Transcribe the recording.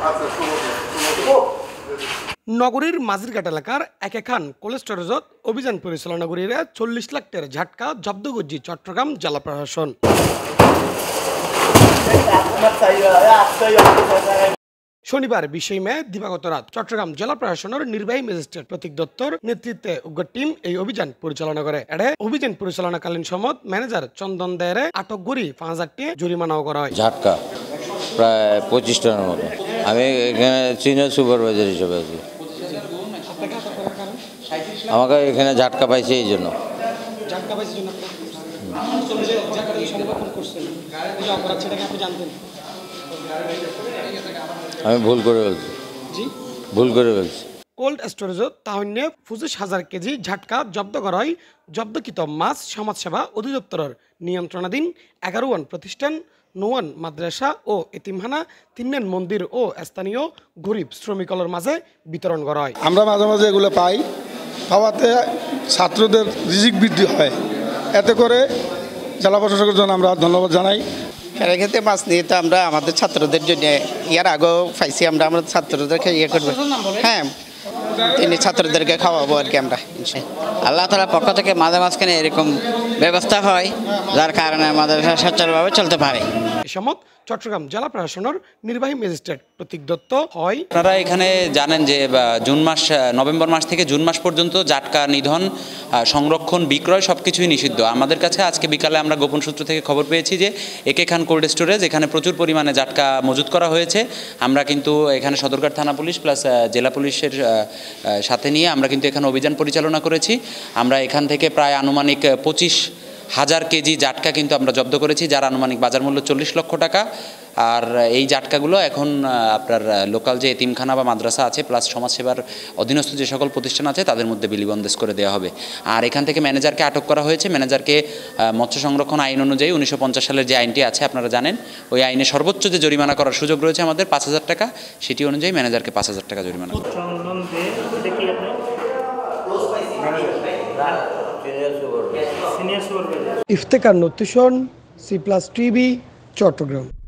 নগরীর মাঝিরঘাট এলাকার একেখান কোল্ড স্টোরেজত অভিযান পরিচালনা করিয়া 40 লাখ টাকার ঝাটকা জব্দ করছে চট্টগ্রাম জেলা প্রশাসন। শনিবার 20 মে দিবাগত রাত চট্টগ্রাম জেলা প্রশাসনের নির্বাহী ম্যাজিস্ট্রেট প্রতীক দত্তর নেতৃত্বে উগ্র টিম এই অভিযান পরিচালনা করে। এডে অভিযান পরিচালনাকালীন সময় ম্যানেজার চন্দন দেয়রে আটক করি 5000 টাকা জরিমানাও করা হয়। ঝাটকা প্রায় 25 টনের মতো। আমি এখানে সিনিয়র সুপারভাইজার হিসেবে আছি। আমাকে এখানে ঝাটকা পাইছে এই জন্য। আমি ভুল করে বলছি। কোল্ড স্টোরেজত তাহলে 25,000 কেজি ঝাটকা জব্দ করা হয়। জব্দকৃত মাছ সমাজসেবা অধিদপ্তরের নিয়ন্ত্রণাধীন 11 প্রতিষ্ঠান, 9 মাদ্রাসা ও এতিমখানা, 3 মন্দির ও স্থানীয় গরিব শ্রমিকদের মাঝে বিতরণ করা হয়। আমরা মাঝে মাঝে এগুলো পাই, পাওয়াতে ছাত্রদের রিজিক বৃদ্ধি হয়। এতে করে জেলা প্রশাসকের জন্য আমরা ধন্যবাদ জানাই। এক্ষেত্রে মাছ নিয়ে তো আমরা আমাদের ছাত্রদের জন্য ইয়ার আগেও পাইছি, আমরা আমাদের ছাত্রদেরকে ইয়ে করবো। হ্যাঁ, তিনি ছাত্রদেরকে খাওয়াবো আর কি আমরা। আল্লাহ তাআলার পক্ষ থেকে মাঝে মাঝখানে এরকম ব্যবস্থা হয়, যার কারণে আমাদের সুচারুভাবে চলতে পারে। এই সময় চট্টগ্রাম জেলা প্রশাসনের নির্বাহী ম্যাজিস্ট্রেট প্রতীক দত্ত হয়। আপনারা এখানে জানেন যে নভেম্বর মাস থেকে জুন মাস পর্যন্ত জাটকা নিধন, সংরক্ষণ, বিক্রয় সবকিছুই নিষিদ্ধ। আমাদের কাছে আজকে বিকালে আমরা গোপন সূত্র থেকে খবর পেয়েছি যে একেখান কোল্ড স্টোরেজ, এখানে প্রচুর পরিমাণে জাটকা মজুত করা হয়েছে। আমরা কিন্তু এখানে সদরঘাট থানা পুলিশ প্লাস জেলা পুলিশের সাথে নিয়ে আমরা কিন্তু এখানে অভিযান পরিচালনা করেছি। আমরা এখান থেকে প্রায় আনুমানিক 25,000 কেজি জাটকা কিন্তু আমরা জব্দ করেছি, যার আনুমানিক বাজার মূল্য 40 লক্ষ টাকা। আর এই জাটকাগুলো এখন আপনার লোকাল যে এতিমখানা বা মাদ্রাসা আছে প্লাস সমাজসেবার অধীনস্থ যে সকল প্রতিষ্ঠান আছে তাদের মধ্যে বিলিবন্দেশ করে দেওয়া হবে। আর এখান থেকে ম্যানেজারকে আটক করা হয়েছে। ম্যানেজারকে মৎস্য সংরক্ষণ আইন অনুযায়ী 1950 সালের যে আইনটি আছে আপনারা জানেন, ওই আইনে সর্বোচ্চ যে জরিমানা করার সুযোগ রয়েছে আমাদের 5,000 টাকা, সেটি অনুযায়ী ম্যানেজারকে 5,000 টাকা জরিমানা। ইফতেখার নতুন Cplustv চট্টগ্রাম।